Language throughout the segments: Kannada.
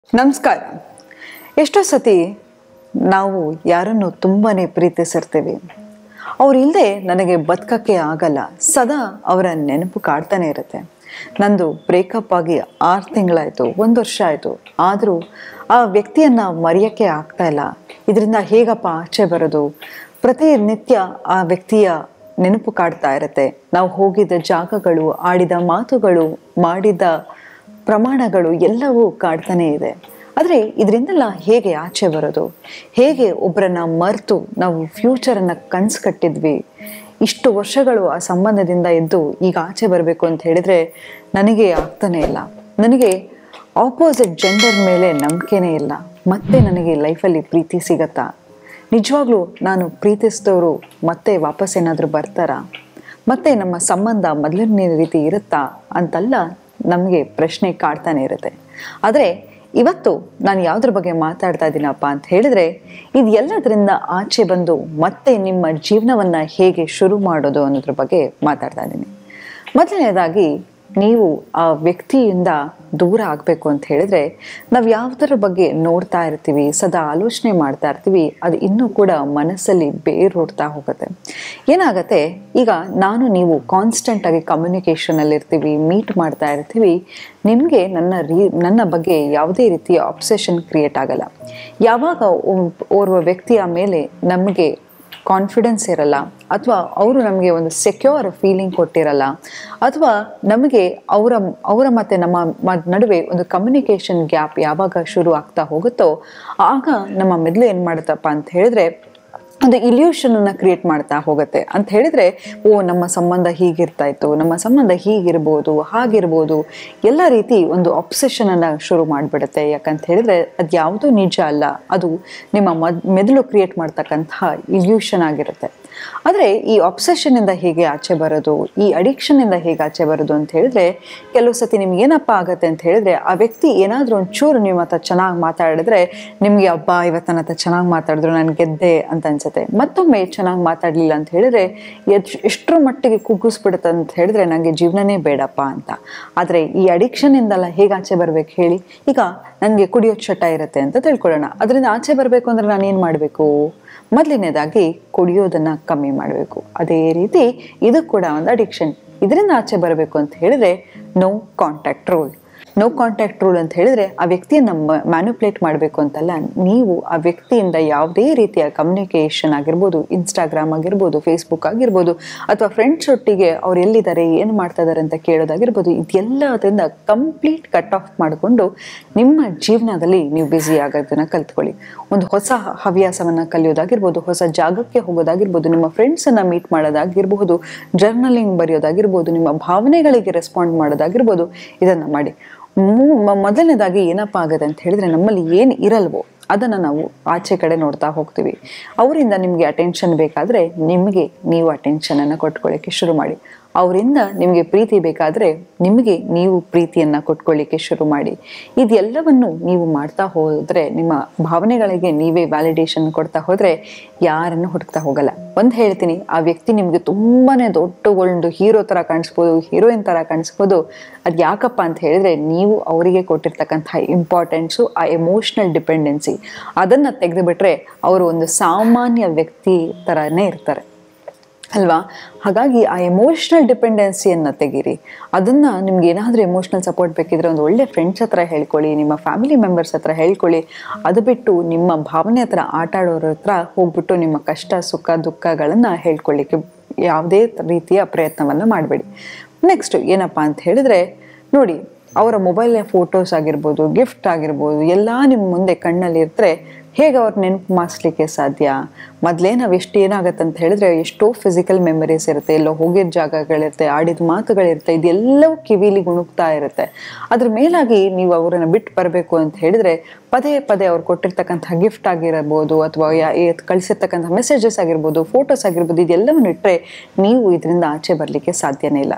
ನಮಸ್ಕಾರ. ಎಷ್ಟೋ ಸತಿ ನಾವು ಯಾರನ್ನು ತುಂಬಾ ಪ್ರೀತಿಸಿರ್ತೀವಿ. ಅವರಿಲ್ಲದೆ ನನಗೆ ಬದುಕಕ್ಕೆ ಆಗಲ್ಲ, ಸದಾ ಅವರ ನೆನಪು ಕಾಡ್ತಾನೆ ಇರುತ್ತೆ. ನಂದು ಬ್ರೇಕಪ್ ಆಗಿ 6 ತಿಂಗಳಾಯಿತು, 1 ವರ್ಷ ಆಯಿತು, ಆದರೂ ಆ ವ್ಯಕ್ತಿಯನ್ನು ಮರೆಯೋಕ್ಕೆ ಆಗ್ತಾ ಇಲ್ಲ. ಇದರಿಂದ ಹೇಗಪ್ಪ ಆಚೆ ಬರೋದು? ಪ್ರತಿನಿತ್ಯ ಆ ವ್ಯಕ್ತಿಯ ನೆನಪು ಕಾಡ್ತಾ ಇರುತ್ತೆ. ನಾವು ಹೋಗಿದ್ದ ಜಾಗಗಳು, ಆಡಿದ ಮಾತುಗಳು, ಮಾಡಿದ ಪ್ರಮಾಣಗಳು ಎಲ್ಲವೂ ಕಾಡ್ತಾನೆ ಇದೆ. ಆದರೆ ಇದರಿಂದೆಲ್ಲ ಹೇಗೆ ಆಚೆ ಬರೋದು? ಹೇಗೆ ಒಬ್ಬರನ್ನ ಮರೆತು ನಾವು ಫ್ಯೂಚರನ್ನು ಕನಸು ಕಟ್ಟಿದ್ವಿ, ಇಷ್ಟು ವರ್ಷಗಳು ಆ ಸಂಬಂಧದಿಂದ ಎದ್ದು ಈಗ ಆಚೆ ಬರಬೇಕು ಅಂತ ಹೇಳಿದರೆ ನನಗೆ ಆಗ್ತಾನೆ ಇಲ್ಲ. ನನಗೆ ಆಪೋಸಿಟ್ ಜೆಂಡರ್ ಮೇಲೆ ನಂಬಿಕೆನೇ ಇಲ್ಲ. ಮತ್ತೆ ನನಗೆ ಲೈಫಲ್ಲಿ ಪ್ರೀತಿ ಸಿಗತ್ತಾ? ನಿಜವಾಗ್ಲೂ ನಾನು ಪ್ರೀತಿಸಿದವರು ಮತ್ತೆ ವಾಪಸ್ ಏನಾದರೂ ಬರ್ತಾರಾ? ಮತ್ತೆ ನಮ್ಮ ಸಂಬಂಧ ಮೊದಲನೇ ರೀತಿ ಇರುತ್ತಾ ಅಂತೆಲ್ಲ ನಮಗೆ ಪ್ರಶ್ನೆ ಕಾಡ್ತಾನೆ ಇರುತ್ತೆ. ಆದರೆ ಇವತ್ತು ನಾನು ಯಾವುದ್ರ ಬಗ್ಗೆ ಮಾತಾಡ್ತಾ ಇದ್ದೀನಪ್ಪ ಅಂತ ಹೇಳಿದ್ರೆ, ಇದು ಎಲ್ಲದರಿಂದ ಆಚೆ ಬಂದು ಮತ್ತೆ ನಿಮ್ಮ ಜೀವನವನ್ನು ಹೇಗೆ ಶುರು ಮಾಡೋದು ಅನ್ನೋದ್ರ ಬಗ್ಗೆ ಮಾತಾಡ್ತಾ ಇದ್ದೀನಿ. ಮೊದಲನೇದಾಗಿ, ನೀವು ಆ ವ್ಯಕ್ತಿಯಿಂದ ದೂರ ಆಗಬೇಕು ಅಂತ ಹೇಳಿದ್ರೆ ನಾವು ಯಾವುದರ ಬಗ್ಗೆ ನೋಡ್ತಾ ಇರ್ತೀವಿ, ಸದಾ ಆಲೋಚನೆ ಮಾಡ್ತಾ ಇರ್ತೀವಿ, ಅದು ಇನ್ನೂ ಕೂಡ ಮನಸ್ಸಲ್ಲಿ ಬೇರೂಡ್ತಾ ಹೋಗುತ್ತೆ. ಏನಾಗುತ್ತೆ, ಈಗ ನೀವು ಕಾನ್ಸ್ಟೆಂಟಾಗಿ ಕಮ್ಯುನಿಕೇಷನಲ್ಲಿ ಇರ್ತೀವಿ, ಮೀಟ್ ಮಾಡ್ತಾ ಇರ್ತೀವಿ, ನಿಮಗೆ ನನ್ನ ಬಗ್ಗೆ ಯಾವುದೇ ರೀತಿಯ ಅಬ್ಸೆಷನ್ ಕ್ರಿಯೇಟ್ ಆಗಲ್ಲ. ಯಾವಾಗ ಓರ್ವ ವ್ಯಕ್ತಿಯ ಮೇಲೆ ನಮಗೆ ಕಾನ್ಫಿಡೆನ್ಸ್ ಇರಲ್ಲ, ಅಥವಾ ಅವರು ನಮಗೆ ಒಂದು ಸೆಕ್ಯೂರ್ ಫೀಲಿಂಗ್ ಕೊಟ್ಟಿರಲ್ಲ, ಅಥವಾ ನಮಗೆ ಅವರ ಮತ್ತು ನಮ್ಮ ನಡುವೆ ಒಂದು ಕಮ್ಯುನಿಕೇಷನ್ ಗ್ಯಾಪ್ ಯಾವಾಗ ಶುರು ಆಗ್ತಾ ಹೋಗುತ್ತೋ ಆಗ ನಮ್ಮ ಮೆದುಳು ಏನು ಮಾಡುತ್ತಪ್ಪ ಅಂತ ಹೇಳಿದ್ರೆ ಒಂದು ಇಲ್ಯೂಷನನ್ನು ಕ್ರಿಯೇಟ್ ಮಾಡ್ತಾ ಹೋಗುತ್ತೆ. ಅಂತ ಹೇಳಿದರೆ, ನಮ್ಮ ಸಂಬಂಧ ಹೀಗಿರ್ತಾ ಇತ್ತು, ನಮ್ಮ ಸಂಬಂಧ ಹೀಗಿರ್ಬೋದು, ಹಾಗಿರ್ಬೋದು, ಎಲ್ಲ ರೀತಿ ಒಂದು ಅಬ್ಸೆಷನನ್ನು ಶುರು ಮಾಡಿಬಿಡುತ್ತೆ. ಯಾಕಂತ ಹೇಳಿದರೆ ಅದು ಯಾವುದೂ ನಿಜ ಅಲ್ಲ, ಅದು ನಿಮ್ಮ ಮೆದುಳು ಕ್ರಿಯೇಟ್ ಮಾಡ್ತಕ್ಕಂತಹ ಇಲ್ಯೂಷನ್ ಆಗಿರುತ್ತೆ. ಆದರೆ ಈ ಅಬ್ಸೆಷನ್ನಿಂದ ಹೇಗೆ ಆಚೆ ಬರೋದು, ಈ ಅಡಿಕ್ಷನ್ನಿಂದ ಹೇಗೆ ಆಚೆ ಬರೋದು ಅಂತ ಹೇಳಿದ್ರೆ, ಕೆಲವು ಸತಿ ನಿಮ್ಗೆ ಏನಪ್ಪ ಆಗುತ್ತೆ ಅಂತ ಹೇಳಿದ್ರೆ, ಆ ವ್ಯಕ್ತಿ ಏನಾದರೂ ಒಂಚೂರು ನಿಮ್ಮ ಹತ್ರ ಚೆನ್ನಾಗಿ ಮಾತಾಡಿದ್ರೆ ನಿಮಗೆ ಹಬ್ಬ ಇವತ್ತು ನನ್ನ ಹತ್ರ ಚೆನ್ನಾಗಿ ಮಾತಾಡಿದ್ರು, ನಾನು ಗೆದ್ದೆ ಅಂತ ಅನ್ಸುತ್ತೆ. ಮತ್ತೊಮ್ಮೆ ಚೆನ್ನಾಗಿ ಮಾತಾಡಲಿಲ್ಲ ಅಂತ ಹೇಳಿದ್ರೆ ಎಷ್ಟರ ಮಟ್ಟಿಗೆ ಕುಗ್ಗಿಸ್ಬಿಡುತ್ತೆ ಅಂತ ಹೇಳಿದ್ರೆ ನನಗೆ ಜೀವನನೇ ಬೇಡಪ್ಪ ಅಂತ. ಆದರೆ ಈ ಅಡಿಕ್ಷನ್ನಿಂದಲ್ಲ ಹೇಗೆ ಆಚೆ ಬರ್ಬೇಕು ಹೇಳಿ? ಈಗ ನನಗೆ ಕುಡಿಯೋದು ಚಟ ಇರುತ್ತೆ ಅಂತ ತಿಳ್ಕೊಳ್ಳೋಣ. ಅದರಿಂದ ಆಚೆ ಬರಬೇಕು ಅಂದರೆ ನಾನು ಏನು ಮಾಡಬೇಕು? ಮೊದಲನೇದಾಗಿ ಕುಡಿಯೋದನ್ನು ಕಮ್ಮಿ ಮಾಡಬೇಕು. ಅದೇ ರೀತಿ ಇದು ಕೂಡ ಒಂದು ಅಡಿಕ್ಷನ್. ಇದರಿಂದ ಆಚೆ ಬರಬೇಕು ಅಂತ ಹೇಳಿದ್ರೆ no contact rule. No contact rule ಅಂತ ಹೇಳಿದ್ರೆ ಆ ವ್ಯಕ್ತಿಯನ್ನು ಮ್ಯಾನುಪ್ಯುಲೇಟ್ ಮಾಡಬೇಕು ಅಂತಲ್ಲ, ನೀವು ಆ ವ್ಯಕ್ತಿಯಿಂದ ಯಾವುದೇ ರೀತಿಯ ಕಮ್ಯುನಿಕೇಷನ್ ಆಗಿರ್ಬೋದು, ಇನ್ಸ್ಟಾಗ್ರಾಮ್ ಆಗಿರ್ಬೋದು, ಫೇಸ್ಬುಕ್ ಆಗಿರ್ಬೋದು, ಅಥವಾ ಫ್ರೆಂಡ್ಸ್ ಒಟ್ಟಿಗೆ ಅವ್ರು ಎಲ್ಲಿದ್ದಾರೆ, ಏನು ಮಾಡ್ತಾ ಇದ್ದಾರೆ ಅಂತ ಕೇಳೋದಾಗಿರ್ಬೋದು, ಇದೆಲ್ಲದರಿಂದ ಕಂಪ್ಲೀಟ್ ಕಟ್ ಆಫ್ ಮಾಡಿಕೊಂಡು ನಿಮ್ಮ ಜೀವನದಲ್ಲಿ ನೀವು ಬ್ಯುಸಿ ಆಗೋದನ್ನು ಕಲ್ತ್ಕೊಳ್ಳಿ. ಒಂದು ಹೊಸ ಹವ್ಯಾಸವನ್ನು ಕಲಿಯೋದಾಗಿರ್ಬೋದು, ಹೊಸ ಜಾಗಕ್ಕೆ ಹೋಗೋದಾಗಿರ್ಬೋದು, ನಿಮ್ಮ ಫ್ರೆಂಡ್ಸನ್ನು ಮೀಟ್ ಮಾಡೋದಾಗಿರ್ಬೋದು, ಜರ್ನಲಿಂಗ್ ಬರೆಯೋದಾಗಿರ್ಬೋದು, ನಿಮ್ಮ ಭಾವನೆಗಳಿಗೆ ರೆಸ್ಪಾಂಡ್ ಮಾಡೋದಾಗಿರ್ಬೋದು, ಇದನ್ನು ಮಾಡಿ. ಮೊದಲನೇದಾಗಿ ಏನಪ್ಪ ಆಗುತ್ತೆ ಅಂತ ಹೇಳಿದ್ರೆ, ನಮ್ಮಲ್ಲಿ ಏನು ಇರಲ್ವೋ ಅದನ್ನು ನಾವು ಆಚೆ ಕಡೆ ನೋಡ್ತಾ ಹೋಗ್ತೀವಿ. ಅವರಿಂದ ನಿಮಗೆ ಅಟೆನ್ಷನ್ ಬೇಕಾದರೆ ನಿಮಗೆ ನೀವು ಅಟೆನ್ಷನನ್ನು ಕೊಟ್ಕೊಳ್ಳಿಕ್ಕೆ ಶುರು ಮಾಡಿ. ಅವರಿಂದ ನಿಮಗೆ ಪ್ರೀತಿ ಬೇಕಾದರೆ ನಿಮಗೆ ನೀವು ಪ್ರೀತಿಯನ್ನು ಕೊಟ್ಕೊಳ್ಳಿಕ್ಕೆ ಶುರು ಮಾಡಿ. ಇದೆಲ್ಲವನ್ನು ನೀವು ಮಾಡ್ತಾ ಹೋದರೆ, ನಿಮ್ಮ ಭಾವನೆಗಳಿಗೆ ನೀವೇ ವ್ಯಾಲಿಡೇಷನ್ ಕೊಡ್ತಾ ಹೋದರೆ ಯಾರನ್ನು ಹುಡುಕ್ತಾ ಹೋಗಲ್ಲ. ಒಂದು ಹೇಳ್ತೀನಿ, ಆ ವ್ಯಕ್ತಿ ನಿಮಗೆ ತುಂಬಾ ದೊಡ್ಡ ಹೀರೋ ಥರ ಕಾಣಿಸ್ಬೋದು, ಹೀರೋಯಿನ್ ಥರ ಕಾಣಿಸ್ಬೋದು. ಅದು ಯಾಕಪ್ಪ ಅಂತ ಹೇಳಿದರೆ, ನೀವು ಅವರಿಗೆ ಕೊಟ್ಟಿರ್ತಕ್ಕಂಥ ಇಂಪಾರ್ಟೆನ್ಸು, ಆ ಎಮೋಷ್ನಲ್ ಡಿಪೆಂಡೆನ್ಸಿ, ಅದನ್ನು ತೆಗೆದುಬಿಟ್ರೆ ಅವರು ಒಂದು ಸಾಮಾನ್ಯ ವ್ಯಕ್ತಿ ಥರನೇ ಇರ್ತಾರೆ ಅಲ್ವಾ? ಹಾಗಾಗಿ ಆ ಎಮೋಷ್ನಲ್ ಡಿಪೆಂಡೆನ್ಸಿಯನ್ನು ತೆಗೀರಿ. ಅದನ್ನು ನಿಮ್ಗೆ ಏನಾದರೂ ಎಮೋಷ್ನಲ್ ಸಪೋರ್ಟ್ ಬೇಕಿದ್ರೆ ಒಂದು ಒಳ್ಳೆ ಫ್ರೆಂಡ್ಸ್ ಹತ್ರ ಹೇಳ್ಕೊಳ್ಳಿ, ನಿಮ್ಮ ಫ್ಯಾಮಿಲಿ ಮೆಂಬರ್ಸ್ ಹತ್ರ ಹೇಳ್ಕೊಳ್ಳಿ. ಅದು ಬಿಟ್ಟು ನಿಮ್ಮ ಭಾವನೆ ಹತ್ರ ಆಟ ಆಡೋರ ಹತ್ರ ಹೋಗ್ಬಿಟ್ಟು ನಿಮ್ಮ ಕಷ್ಟ ಸುಖ ದುಃಖಗಳನ್ನು ಹೇಳ್ಕೊಳ್ಳಿಕ್ಕೆ ಯಾವುದೇ ರೀತಿಯ ಪ್ರಯತ್ನವನ್ನು ಮಾಡಬೇಡಿ. ನೆಕ್ಸ್ಟು ಏನಪ್ಪ ಅಂತ ಹೇಳಿದರೆ, ನೋಡಿ, ಅವರ ಮೊಬೈಲ್ನ ಫೋಟೋಸ್ ಆಗಿರ್ಬೋದು, ಗಿಫ್ಟ್ ಆಗಿರ್ಬೋದು, ಎಲ್ಲ ನಿಮ್ಮ ಮುಂದೆ ಕಣ್ಣಲ್ಲಿ ಇರ್ತಾರೆ. ಹೇಗೆ ಅವ್ರು ನೆನಪು ಮಾಡಿಸ್ಲಿಕ್ಕೆ ಸಾಧ್ಯ? ಮೊದಲೇ ನಾವು ಏನಾಗುತ್ತೆ ಅಂತ ಹೇಳಿದ್ರೆ, ಎಷ್ಟೋ ಫಿಸಿಕಲ್ ಮೆಮರೀಸ್ ಇರುತ್ತೆ, ಎಲ್ಲೋ ಹೋಗಿದ್ದ ಜಾಗಗಳಿರುತ್ತೆ, ಆಡಿದ ಮಾತುಗಳಿರುತ್ತೆ, ಇದೆಲ್ಲವೂ ಕಿವಿಲಿ ಗುಣುಕ್ತಾ ಇರುತ್ತೆ. ಅದ್ರ ಮೇಲಾಗಿ ನೀವು ಅವರನ್ನು ಬಿಟ್ಟು ಬರಬೇಕು ಅಂತ ಹೇಳಿದ್ರೆ ಪದೇ ಪದೇ ಅವ್ರು ಕೊಟ್ಟಿರ್ತಕ್ಕಂಥ ಗಿಫ್ಟ್ ಆಗಿರ್ಬೋದು, ಅಥವಾ ಕಳಿಸಿರ್ತಕ್ಕಂಥ ಮೆಸೇಜಸ್ ಆಗಿರ್ಬೋದು, ಫೋಟೋಸ್ ಆಗಿರ್ಬೋದು, ಇದೆಲ್ಲವನ್ನು ಇಟ್ಟರೆ ನೀವು ಇದರಿಂದ ಆಚೆ ಬರಲಿಕ್ಕೆ ಸಾಧ್ಯನೇ ಇಲ್ಲ.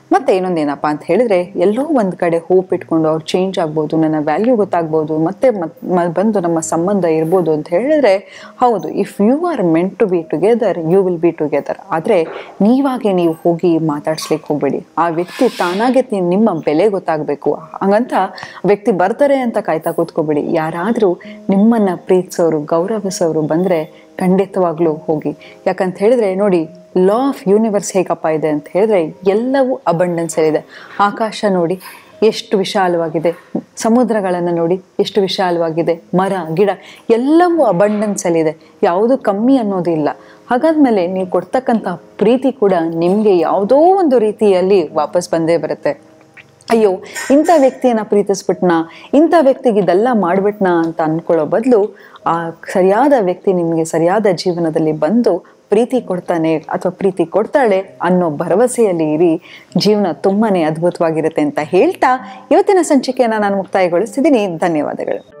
ಮತ್ತೆ ಇನ್ನೊಂದೇನಪ್ಪ ಅಂತ ಹೇಳಿದ್ರೆ, ಎಲ್ಲೋ ಒಂದು ಕಡೆ ಹೋಪ್ ಇಟ್ಕೊಂಡು ಅವ್ರು ಚೇಂಜ್ ಆಗ್ಬೋದು, ನನ್ನ ವ್ಯಾಲ್ಯೂ ಗೊತ್ತಾಗ್ಬೋದು, ಮತ್ತೆ ಬಂದು ನಮ್ಮ ಸಂಬಂಧ ಇರ್ಬೋದು ಅಂತ ಹೇಳಿದ್ರೆ, ಹೌದು, if you are meant to be together you will be together. ಆದರೆ ನೀವಾಗೆ ನೀವು ಹೋಗಿ ಮಾತಾಡ್ಸ್ಲಿಕ್ಕೆ ಹೋಗ್ಬೇಡಿ. ಆ ವ್ಯಕ್ತಿ ತಾನಾಗೆ ನಿಮ್ಮ ಬೆಲೆ ಗೊತ್ತಾಗಬೇಕು. ಹಾಗಂತ ವ್ಯಕ್ತಿ ಬರ್ತಾರೆ ಅಂತ ಕಾಯ್ತಾ ಕೂತ್ಕೋಬೇಡಿ. ಯಾರಾದರೂ ನಿಮ್ಮನ್ನು ಪ್ರೀತಿಸೋರು, ಗೌರವಿಸೋರು ಬಂದರೆ ಖಂಡಿತವಾಗ್ಲೂ ಹೋಗಿ. ಯಾಕಂತ ಹೇಳಿದ್ರೆ ನೋಡಿ, ಲಾ ಆಫ್ ಯೂನಿವರ್ಸ್ ಹೇಗಪ್ಪ ಇದೆ ಅಂತ ಹೇಳಿದ್ರೆ, ಎಲ್ಲವೂ ಅಬಂಡೆನ್ಸಲ್ಲಿದೆ. ಆಕಾಶ ನೋಡಿ ಎಷ್ಟು ವಿಶಾಲವಾಗಿದೆ, ಸಮುದ್ರಗಳನ್ನು ನೋಡಿ ಎಷ್ಟು ವಿಶಾಲವಾಗಿದೆ, ಮರ ಗಿಡ ಎಲ್ಲವೂ ಅಬಂಡೆನ್ಸಲ್ಲಿದೆ, ಯಾವುದು ಕಮ್ಮಿ ಅನ್ನೋದಿಲ್ಲ. ಹಾಗಾದ್ಮೇಲೆ ನೀವು ಕೊಡ್ತಕ್ಕಂಥ ಪ್ರೀತಿ ಕೂಡ ನಿಮಗೆ ಯಾವುದೋ ಒಂದು ರೀತಿಯಲ್ಲಿ ವಾಪಸ್ ಬಂದೇ ಬರುತ್ತೆ. ಅಯ್ಯೋ, ಇಂಥ ವ್ಯಕ್ತಿಯನ್ನು ಪ್ರೀತಿಸ್ಬಿಟ್ನಾ, ಇಂಥ ವ್ಯಕ್ತಿಗೆ ಇದೆಲ್ಲ ಮಾಡಿಬಿಟ್ನಾ ಅಂತ ಅಂದ್ಕೊಳ್ಳೋ ಬದಲು, ಆ ಸರಿಯಾದ ವ್ಯಕ್ತಿ ನಿಮಗೆ ಸರಿಯಾದ ಜೀವನದಲ್ಲಿ ಬಂದು ಪ್ರೀತಿ ಕೊಡ್ತಾನೆ ಅಥವಾ ಪ್ರೀತಿ ಕೊಡ್ತಾಳೆ ಅನ್ನೋ ಭರವಸೆಯಲ್ಲಿ ಇರಿ. ಜೀವನ ತುಂಬಾನೇ ಅದ್ಭುತವಾಗಿರುತ್ತೆ ಅಂತ ಹೇಳ್ತಾ ಇವತ್ತಿನ ಸಂಚಿಕೆಯನ್ನು ನಾನು ಮುಕ್ತಾಯಗೊಳಿಸ್ತಿದ್ದೀನಿ. ಧನ್ಯವಾದಗಳು.